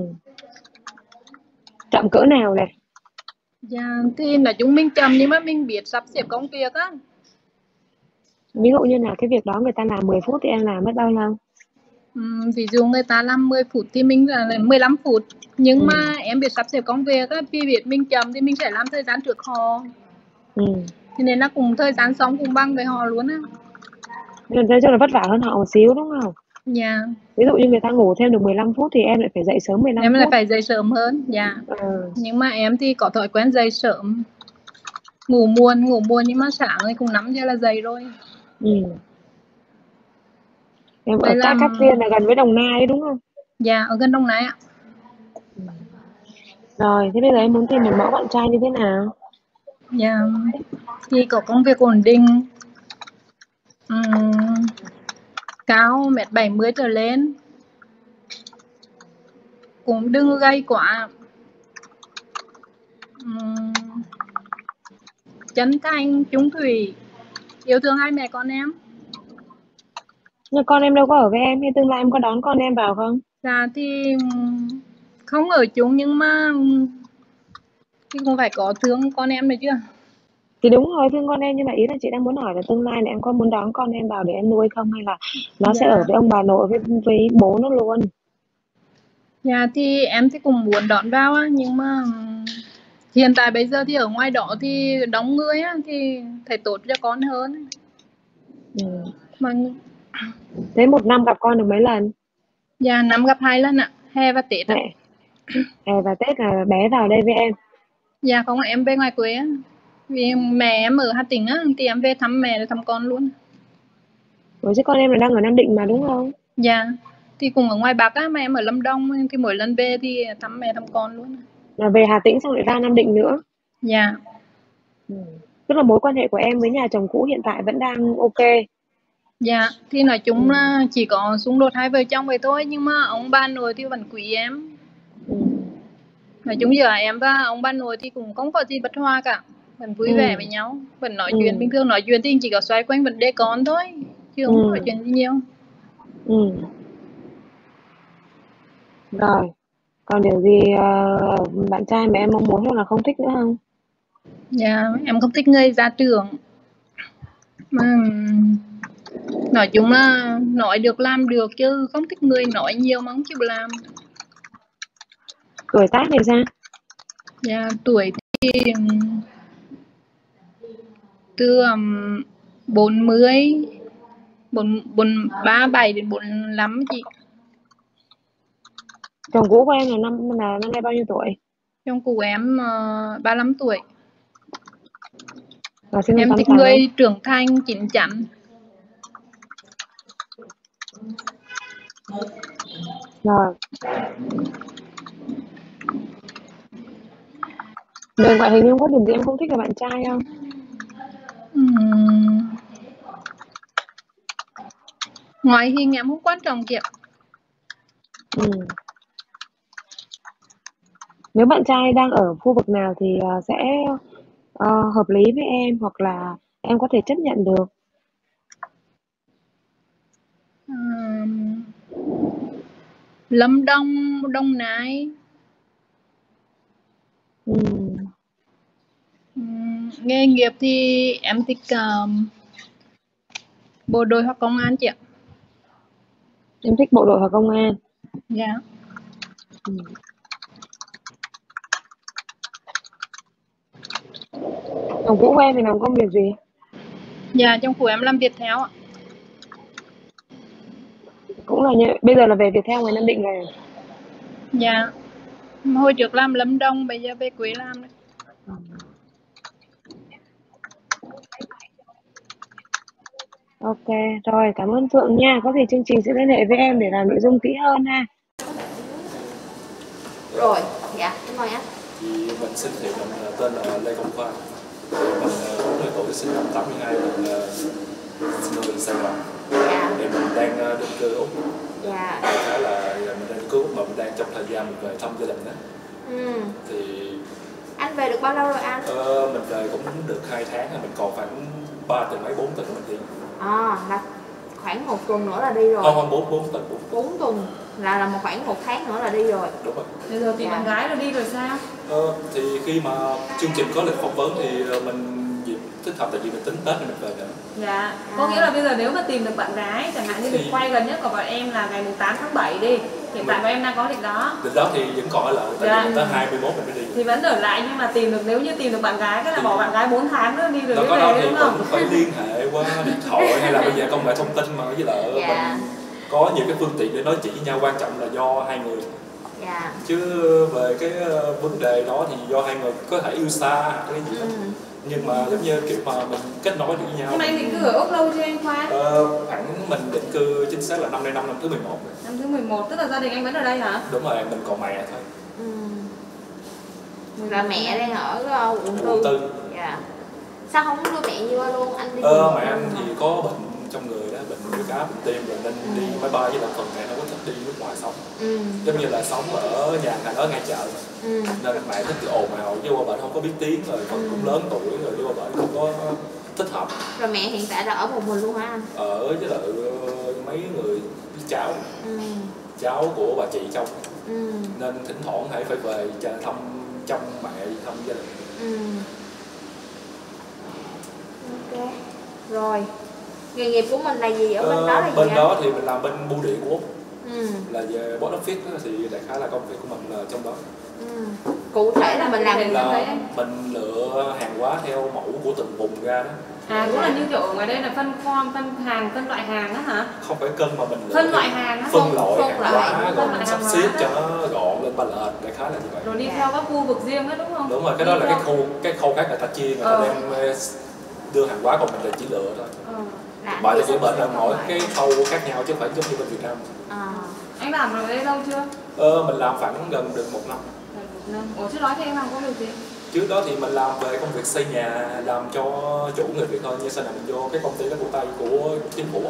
Chậm cỡ nào này? Dạ, thì nói chung mình chậm nhưng mà mình biết sắp xếp công việc á. Ví dụ như là cái việc đó người ta làm 10 phút thì em làm mất bao lâu? Ví dụ người ta làm 10 phút thì mình là 15 phút. Nhưng mà em biết sắp xếp công việc á, vì biết mình chậm thì mình sẽ làm thời gian trước họ. Thì nên là cùng thời gian xong cùng bằng với họ luôn á. Nên nói chung là vất vả hơn họ một xíu đúng không? Dạ. Ví dụ như người ta ngủ thêm được 15 phút thì em lại phải dậy sớm 15 Em phút. lại phải dậy sớm hơn, dạ. Nhưng mà em thì có thói quen dậy sớm. Ngủ muộn nhưng mà sáng thì cũng 5 giờ là dậy rồi. Em ở Cát Tiên là gần với Đồng Nai đúng không? Dạ, ở gần Đồng Nai ạ. Rồi, thế bây giờ em muốn tìm một mẫu bạn trai như thế nào? Dạ, thì có công việc ổn định, cao 1m70 trở lên, cũng đừng gầy quá, chân thành, chung thủy, yêu thương hai mẹ con em. Nhưng con em đâu có ở với em, thì tương lai em có đón con em vào không? Dạ thì không ở chung nhưng mà thì cũng phải có thương con em được chứ. Thì đúng rồi, thương con em, nhưng mà ý là chị đang muốn hỏi là tương lai này em có muốn đón con em vào để em nuôi không, hay là nó sẽ ở với ông bà nội với bố nó luôn? Dạ thì em thì cũng muốn đón vào á, nhưng mà hiện tại bây giờ thì ở ngoài đó thì đông người á, thì thấy tốt cho con hơn. Mà thế một năm gặp con được mấy lần? dạ, năm gặp 2 lần ạ, hè và Tết ạ. Hè và Tết là bé vào đây với em? Dạ không, em về ngoài quê á, vì mẹ em ở Hà Tĩnh á, thì em về thăm mẹ rồi thăm con luôn. Ủa chứ con em là đang ở Nam Định mà đúng không? Dạ, thì cùng ở ngoài Bắc á, mà em ở Lâm Đồng, thì mỗi lần về thì thăm mẹ thăm con luôn. Là về Hà Tĩnh xong lại ra Nam Định nữa? Dạ. Tức là mối quan hệ của em với nhà chồng cũ hiện tại vẫn đang ok? Dạ, thì nói chung là chỉ có xung đột hai vợ chồng vậy thôi, nhưng mà ông bà nội thì vẫn quý em. Nói chung giờ em và ông bà nội thì cũng không có gì bất hòa cả, vẫn vui vẻ với nhau, vẫn nói chuyện bình thường. Nói chuyện thì chỉ có xoay quanh vấn đề con thôi, chứ không nói chuyện gì nhiều. Rồi, còn điều gì bạn trai mà em mong muốn hoặc là không thích nữa không? Dạ, em không thích người gia trưởng, mà nói chung là nói được làm được, chứ không thích người nói nhiều mà không chịu làm. Tuổi tác thì sao? Dạ, tuổi thì từ 40, 37 đến 45 chị. Chồng cũ của em là năm nay bao nhiêu tuổi? Chồng của em 35 tuổi. Em thích người trưởng thành, chín chắn. Rồi. Về ngoại hình em có điểm gì em không thích ở bạn trai không? Ngoại hình em không quan trọng chị ạ. Nếu bạn trai đang ở khu vực nào thì sẽ hợp lý với em, hoặc là em có thể chấp nhận được? Lâm Đồng, Đồng Nai. Nghề nghiệp thì em thích bộ đội hoặc công an chị ạ. Em thích bộ đội hoặc công an? Dạ. Ừ. Chồng cũ của em thì làm công việc gì? Dạ, chồng của em làm Viettel ạ. Cũng là như bây giờ là về Viettel ngoài Nam Định rồi. Dạ, hồi trước làm Lâm Đồng, bây giờ về Quế làm đấy. Ok, rồi cảm ơn Phượng nha. Có gì chương trình sẽ liên hệ với em để làm nội dung kỹ hơn ha. Rồi, dạ, cảm ơn anh. Thì mình xin thiệu mình tên là Lê Công Khoa. Mình 40 tuổi, sinh năm 82, mình sinh người Sài Gòn. Dạ. Thì mình đang định cư Úc. Dạ. Đại khái là mình đang định cư Úc mà mình đang trong thời gian mình về thăm gia đình đó. Thì Anh về được bao lâu rồi anh? mình về cũng được 2 tháng, mình còn khoảng 3 tuần mấy 4 tuần mình đi. Là khoảng 1 tuần nữa là đi rồi. Không, 4 tuần. 4 tuần là khoảng 1 tháng nữa là đi rồi. Đúng rồi. Bây giờ tìm bạn gái rồi đi rồi sao? Thì khi mà chương trình có lịch phỏng vấn thì mình thích hợp, tại vì mình tính Tết thì mình về nữa. Dạ, có nghĩa là bây giờ nếu mà tìm được bạn gái, chẳng hạn như lịch quay gần nhất của bọn em là ngày 8 tháng 7 đi. Hiện tại bọn em đang có lịch đó. Lịch đó thì vẫn còn ở lại, tại vì tới 21 mình mới đi. Thì vẫn ở lại, nhưng mà nếu như tìm được bạn gái, cái là bỏ bạn gái 4 tháng nữa đi rồi mới về, về, đúng không? Cũng phải liên hệ qua điện thoại hay là bây giờ công nghệ thông tin mà, với lại mình có nhiều cái phương tiện để nói chuyện với nhau, quan trọng là do hai người. Chứ về cái vấn đề đó thì do hai người có thể yêu xa hoặc cái gì đó. Nhưng mà giống như kiểu mà mình kết nối được với nhau. Nhưng mà anh định cư ở Úc lâu chưa anh Khoa? Khoảng mình định cư chính xác là năm nay năm thứ 11 rồi. Năm thứ 11, tức là gia đình anh vẫn ở đây hả? Đúng rồi, mình còn mẹ thôi. Là mẹ đang ở quận 4. Dạ. Sao không đưa mẹ như luôn? Anh đi mẹ anh thì có bệnh trong người đó, bệnh huyết áp, bệnh tim, rồi nên đi máy bay, với lại phần mẹ nó có thích đi nước ngoài sống. Giống như là sống ở nhà hàng ở ngay chợ. Nên mẹ thích ồn ào, với qua bệnh không có biết tiếng, rồi con cũng lớn tuổi rồi, với qua bệnh không có thích hợp. Rồi mẹ hiện tại là ở một mình luôn hả anh? Ở với lại mấy người cháu, cháu của bà chị trong. Nên thỉnh thoảng phải về thăm trong mẹ, thăm gia đình. Ok. Rồi, nghề nghiệp của mình là gì ở bên đó là gì? Bên đó thì mình làm bên bưu điện của Úc. Là về box office thì đại khái là công việc của mình là trong đó. Cụ thể là mình làm mình lựa hàng hóa theo mẫu của từng vùng ra đó. Cũng là như kiểu ở ngoài đây là phân kho, phân loại hàng á hả? Không phải cân mà mình lựa phân loại hàng á, phân loại hàng hóa, rồi mình sắp xếp cho nó gọn lên pallet, đại khái là như vậy. Rồi đi theo các khu vực riêng á, đúng không? Đúng rồi, cái đó là cái khâu khác người ta chia, người ta đem đưa hàng hóa, còn mình là chỉ lựa thôi. Bởi vì bên là mỗi cái khâu khác nhau chứ không phải giống như bên Việt Nam. Anh làm ở đây lâu chưa? Mình làm khoảng gần được 1 năm. Ủa trước đó thì em làm công việc gì? Trước đó thì mình làm về công việc xây nhà, làm cho chủ người Việt thôi, nhưng sau này mình vô cái công ty đó của Tây của chính phủ.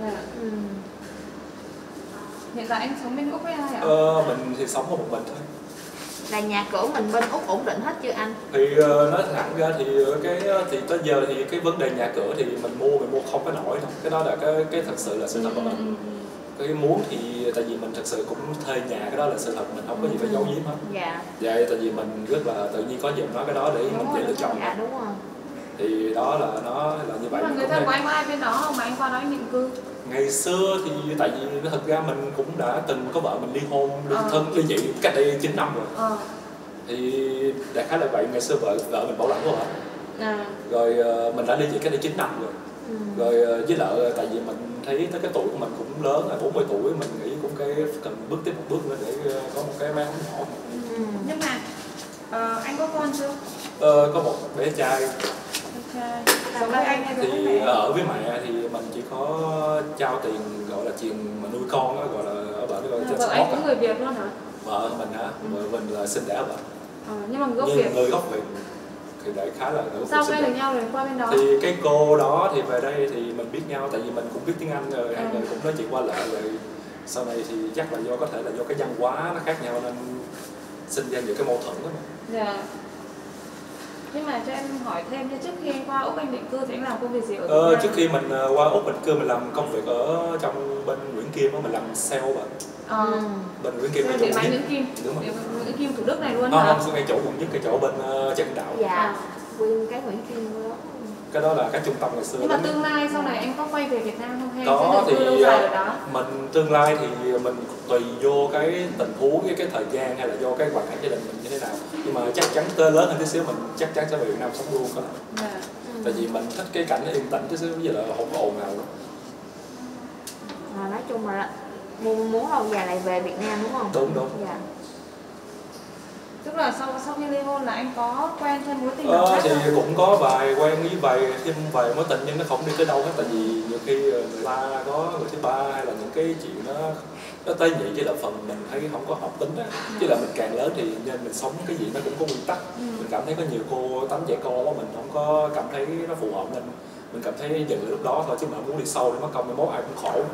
Hiện tại anh sống bên Úc với ai ạ? Mình thì sống ở một mình thôi. Là nhà cửa mình bên Úc ổn định hết chưa anh? Thì nói thẳng ra thì tới giờ thì cái vấn đề nhà cửa thì mình mua không có nổi đâu. Cái đó là cái thật sự là sự thật của mình. Cái muốn thì tại vì mình thật sự cũng thuê nhà, cái đó là sự thật, mình không có gì phải giấu giếm hết. Vậy tại vì mình rất là tự nhiên có gì nói cái đó để mình dễ lựa chọn. Dạ đúng rồi. Thì đó là nó là như vậy. Nhưng mà người thân của anh có ai bên đó không mà anh qua đó anh định cư? Ngày xưa thì tại vì thật ra mình cũng đã từng có vợ mình ly hôn, ly dị cách đây 9 năm rồi. Thì đại khái là vậy, ngày xưa vợ mình bảo lãnh của hả? Rồi mình đã ly dị cách đây 9 năm rồi. Rồi với lại tại vì mình thấy tới cái tuổi của mình cũng lớn, là 40 tuổi, mình nghĩ cũng cần bước tiếp một bước nữa để có một cái mái ấm nhỏ. Nhưng mà anh có con chưa? Có một bé trai. Sống với anh hay sống với mẹ? Ở với mẹ thì mình chỉ có trao tiền gọi là tiền mà nuôi con đó, gọi là ở bển gọi là vợ anh cũng người Việt luôn hả? Vợ mình hả? Vợ mình là sinh đẻ vợ. Nhưng mà gốc Việt. Người gốc Việt thì đại khái là sao quen được nhau rồi qua bên đó? Thì cái cô đó thì về đây thì mình biết nhau, tại vì mình cũng biết tiếng Anh rồi, hai người cũng nói chuyện qua lại rồi. Sau này thì chắc là có thể là do cái văn hóa nó khác nhau nên sinh ra những cái mâu thuẫn đó mà. Dạ. Nhưng mà cho em hỏi thêm, như trước khi anh qua Úc anh định cư thì anh làm công việc gì ở trước khi mình qua Úc định cư mình làm công việc ở trong bên Nguyễn Kim đó, mình làm sale mà. Bên Nguyễn Kim, điện máy Nguyễn Kim. Đúng rồi. Nguyễn Kim Thủ Đức này luôn hả? Không, ngay chỗ quận nhất, cái chỗ bên Trần Đạo. Dạ, nguyên cái Nguyễn Kim đó. cái đó là cái trung tâm ngày xưa. Nhưng mà tương lai sau này anh có quay về Việt Nam không hay có sẽ được lâu dài ở đó? Mình tương lai thì mình tùy vô cái tình huống với cái thời gian hay là do cái hoàn cảnh gia đình mình như thế nào, nhưng mà chắc chắn tới lớn hơn tí xíu mình chắc chắn sẽ về Việt Nam sống luôn có lẽ. Tại vì mình thích cái cảnh yên tĩnh tí xíu, bây giờ là không có ồn ào nữa. Nói chung là muốn lâu dài lại về Việt Nam đúng không? Đúng. Dạ. Tức là sau khi ly hôn là anh có quen thêm mối tình nào khác thì không? cũng có vài quen với thêm vài mối tình nhưng nó không đi tới đâu hết, tại vì nhiều khi người ta có người thứ ba hay là những cái chuyện nó tế nhị, chỉ là phần mình thấy không có hợp tính á. Chứ là mình càng lớn thì nên mình sống cái gì nó cũng có nguyên tắc. Mình cảm thấy có nhiều cô tánh trẻ con quá mình không có cảm thấy nó phù hợp nên mình cảm thấy dừng lúc đó thôi, chứ mà muốn đi sâu để mất công mai mốt ai cũng khổ.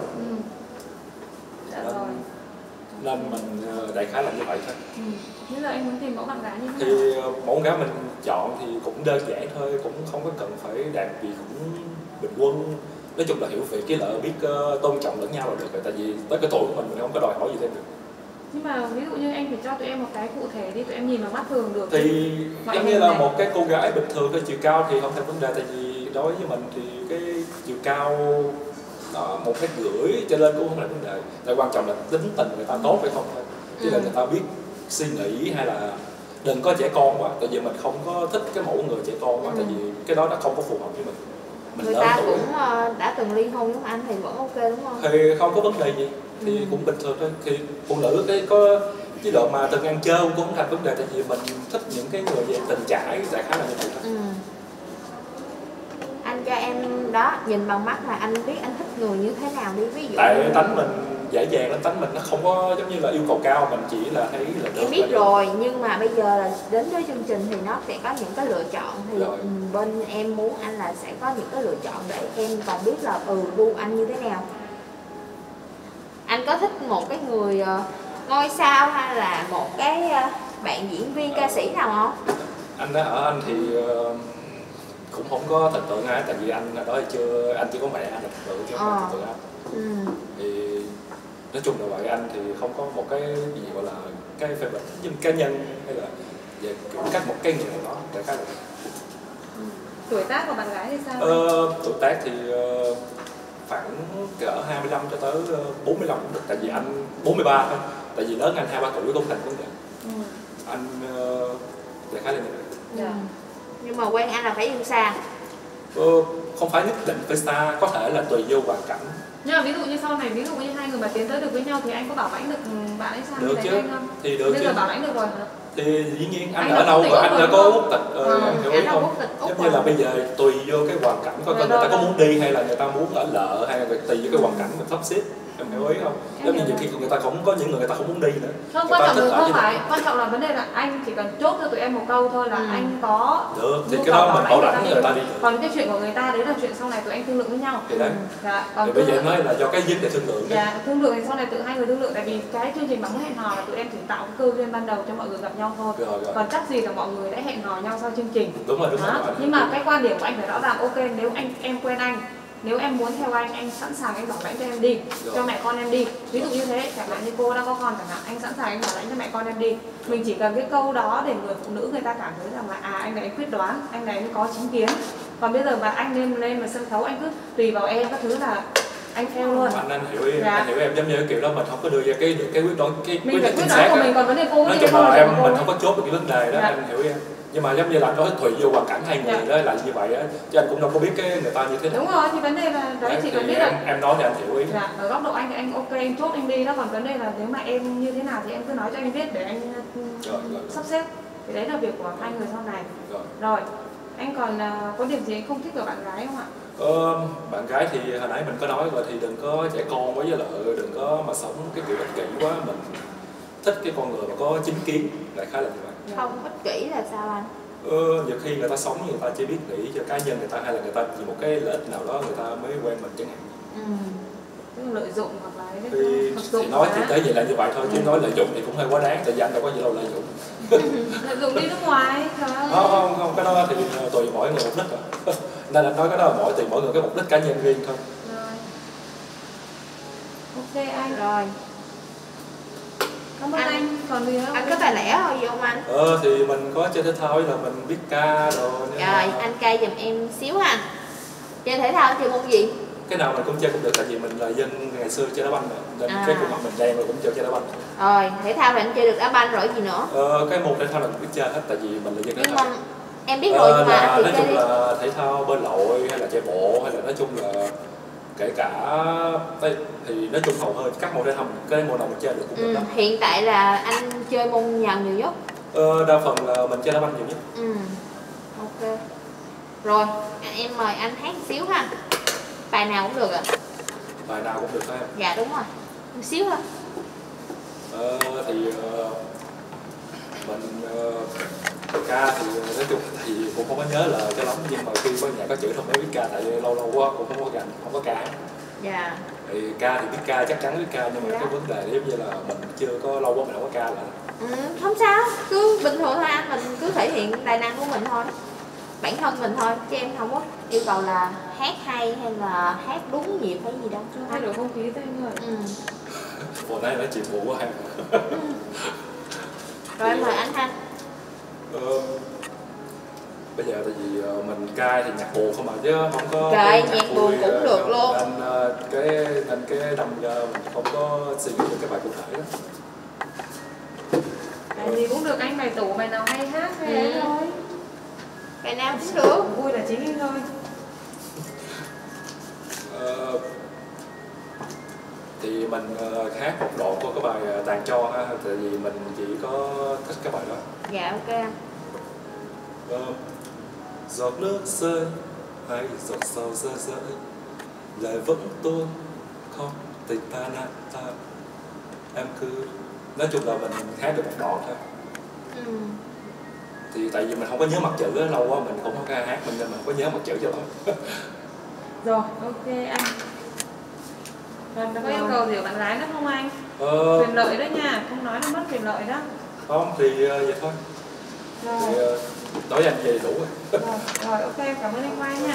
Nên mình đại khái là như vậy thôi. Bây giờ anh muốn tìm mẫu bạn gái như thế nào? Thì mẫu gái mình chọn thì cũng đơn giản thôi, cũng không có cần phải đạt gì, cũng bình quân. Nói chung là hiểu về cái lợi, biết tôn trọng lẫn nhau là được rồi, tại vì tới cái tuổi của mình không có đòi hỏi gì thêm được. Nhưng mà ví dụ như anh phải cho tụi em một cái cụ thể đi, tụi em nhìn vào mắt thường được. Thì giống như là một cái cô gái bình thường thôi, chiều cao thì không thành vấn đề, tại vì đối với mình thì cái chiều cao 1,5 m trở lên cũng không là vấn đề. Tại quan trọng là tính tình người ta tốt hay không thôi. Chứ là người ta biết suy nghĩ hay là đừng có trẻ con quá, tại vì mình không có thích cái mẫu người trẻ con quá, tại vì cái đó nó không có phù hợp với mình. Người ta cũng đã từng ly hôn giống anh thì vẫn ok đúng không? Thì không có vấn đề gì, thì cũng bình thường thôi. Thì phụ nữ cái có chế độ mà từng ăn chơi cũng không thành vấn đề, tại vì mình thích những cái người về tình trải, đại khái là như vậy thôi. Anh cho em đó, nhìn bằng mắt là anh biết anh thích người như thế nào đi, ví dụ tại tánh mình dễ dàng lên, tánh mình nó không có giống như là yêu cầu cao, mình chỉ là thấy là được. Em biết rồi, nhưng mà bây giờ là đến với chương trình thì nó sẽ có những cái lựa chọn, thì bên em muốn anh là sẽ có những cái lựa chọn để em còn biết là gu anh như thế nào. Anh có thích một cái người ngôi sao hay là một cái bạn diễn viên ca sĩ nào không? Anh đã ở anh thì cũng không có thần tượng ai, tại vì anh đó thì chưa, anh chỉ có mẹ anh là thần tượng chứ không phải thần tượng anh. Thì nói chung là vậy, anh thì không có một cái gì gọi là cái phê bình nhưng cá nhân hay là về kiểu cách một cái người nào đó, đại khái là tuổi tác của bạn gái thì sao? Tuổi tác thì khoảng cỡ 25 cho tới 45 cũng được, tại vì anh 43 thôi, tại vì lớn anh 2-3 tuổi cũng thành vấn đề. Anh đại khái là như vậy. Nhưng mà quen anh là phải yêu xa? Không phải nhất định phải xa, có thể là tùy vô hoàn cảnh. Nhưng mà ví dụ như sau này, ví dụ như hai người mà tiến tới được với nhau thì anh có bảo lãnh được bạn ấy sang được chứ anh không? Thì được. Bây giờ bảo lãnh được rồi hả? Thì dĩ nhiên anh ở đâu rồi, anh đã có quốc tịch, anh hiểu ý không? Giống như là bây giờ tùy vô cái hoàn cảnh, coi người ta có muốn đi hay là người ta muốn ở lợ, hay là tùy vô cái hoàn cảnh mình sắp xếp. Em hiểu ý không? Giống như nhiều khi người ta không có, những người ta không muốn đi nữa. Không, quan trọng không phải, quan trọng là vấn đề là anh chỉ cần chốt cho tụi em một câu thôi là anh có được, thì cái đó mình bảo lãnh người ta đi. Còn cái chuyện của người ta đấy là chuyện sau này tụi anh thương lượng với nhau. Thì đấy. Còn thì bây giờ em nói là do cái vấn đề thương lượng. Thương lượng thì sau này tự hai người thương lượng, tại vì cái chương trình bấm hẹn hò là tụi em chỉ tạo cái cơ duyên ban đầu cho mọi người gặp nhau thôi. Còn chắc gì là mọi người đã hẹn hò nhau sau chương trình. Đúng rồi. Nhưng mà cái quan điểm của anh phải rõ ràng, ok nếu em quen anh, nếu em muốn theo anh sẵn sàng anh bảo lãnh cho em đi, cho mẹ con em đi. Ví dụ như thế, chẳng hạn như cô đang có con chẳng hạn, anh sẵn sàng anh bảo lãnh cho mẹ con em đi. Mình chỉ cần cái câu đó để người phụ nữ người ta cảm thấy rằng là anh này anh quyết đoán, anh này anh có chính kiến. Còn bây giờ mà anh nên lên mà sân khấu anh cứ tùy vào em các thứ là anh theo luôn. Anh hiểu em, anh hiểu em, giống như cái kiểu đó mình không có đưa ra cái quyết đoán, cái quyết định chính xác của mình, còn vấn đề cô nói chung là mình không có chốt được cái vấn đề đó, anh hiểu em. Nhưng mà giống như là nói tùy vô hoàn cảnh hai người đó là như vậy á, chứ anh cũng đâu có biết cái người ta như thế nào. Đúng rồi, thì vấn đề là đấy, chỉ cần biết là em nói thì anh hiểu ý. Ở góc độ anh thì anh ok, anh chốt anh đi đó, còn vấn đề là nếu mà em như thế nào thì em cứ nói cho anh biết để anh sắp xếp. Thì đấy là việc của hai người sau này. Rồi, anh còn có điểm gì anh không thích ở bạn gái không ạ? Bạn gái thì hồi nãy mình có nói rồi, thì đừng có trẻ con quá, với lại đừng có mà sống cái kiểu ích kỷ quá, mình thích cái con người mà có chính kiến, đại khái là như vậy. Không ích kỷ là sao anh? Nhiều khi người ta sống người ta chỉ biết nghĩ cho cá nhân người ta, hay là người ta vì một cái lợi ích nào đó người ta mới quen mình chẳng hạn. Tức là lợi dụng hoặc là thì nói thì tới vậy là như vậy thôi, chứ nói lợi dụng thì cũng hơi quá đáng, tại vì anh đâu có gì đâu lợi dụng. Lợi dụng đi nước ngoài. Không, cái đó thì tùy mỗi người mục đích rồi. Nên anh nói cái đó là tùy mỗi người cái mục đích cá nhân riêng thôi. Rồi. Ok anh. Rồi. Cảm ơn anh. Còn gì nữa không? Anh có tài lẻ thôi gì không anh? Thì mình có chơi thể thao là mình biết ca rồi. Rồi anh ca giùm em xíu ha. Chơi thể thao chơi môn gì? Cái nào mình cũng chơi cũng được, tại vì mình là dân ngày xưa chơi đá banh rồi, nên cái khuôn mặt mình đen rồi cũng chơi đá banh. Rồi thể thao thì anh chơi được đá banh rồi gì nữa? Cái môn thể thao là mình biết chơi hết, tại vì mình là dân thể Nhưng thao. mà em biết rồi nhưng mà anh nói chung là thể thao bơi lội hay là chạy bộ hay là nói chung là kể cả thì nói chung hầu hết các môn thể thao cái môn nào mình chơi được cũng được đó. Hiện tại là anh chơi môn nào nhiều nhất? Đa phần là mình chơi đá banh nhiều nhất. Ok. Rồi em mời anh hát một xíu ha. Bài nào cũng được ạ. Bài nào cũng được phải không? Dạ đúng rồi. Một xíu thôi. Thì mình ca thì nói chung thì cũng không có nhớ là cho lắm, nhưng mà khi có nhạc có chữ không mới biết ca, tại vì lâu lâu quá cũng không có ca. Dạ. Thì ca thì biết ca, chắc chắn biết ca, nhưng mà cái vấn đề giống như là mình chưa có lâu quá mình không có ca lại. Không sao, cứ bình thường thôi anh, mình cứ thể hiện tài năng của mình thôi, bản thân mình thôi, chứ em không có yêu cầu là hát hay hay là hát đúng nhịp hay gì đâu. Thay đổi không khí thôi anh ơi. Hồi nãy nói chuyện buồn quá hay. Rồi em mời anh ha. Bây giờ tại vì mình cai thì nhạc buồn không mà, chứ không có trời nhạc buồn cũng được luôn, nên cái đâm ra mình không có suy nghĩ được cái bài cụ thể đó. Bài gì cũng được anh, bài tủ bài nào hay hát hay ấy thôi. Bài nào cũng được, vui là chính anh thôi. Thì mình hát một đoạn của cái bài Tàn Cho ha, tại vì mình chỉ có thích cái bài đó. Dạ ok. Giọt nước rơi hay giọt sầu rơi rơi lại vẫn tuôn không tình ta nát ta, em cứ nói chung là mình hát được một đoạn thôi. Thì tại vì mình không có nhớ mặt chữ đó, lâu quá mình không có ca hát mình nên mình không có nhớ mặt chữ cho lắm. Rồi ok anh. Và có yêu cầu gì của bạn gái nữa không anh? Quyền lợi đó nha, không nói nó mất quyền lợi đó. Không thì vậy thôi. Rồi. Thì nói anh về đủ rồi. Rồi ok, cảm ơn anh Quang.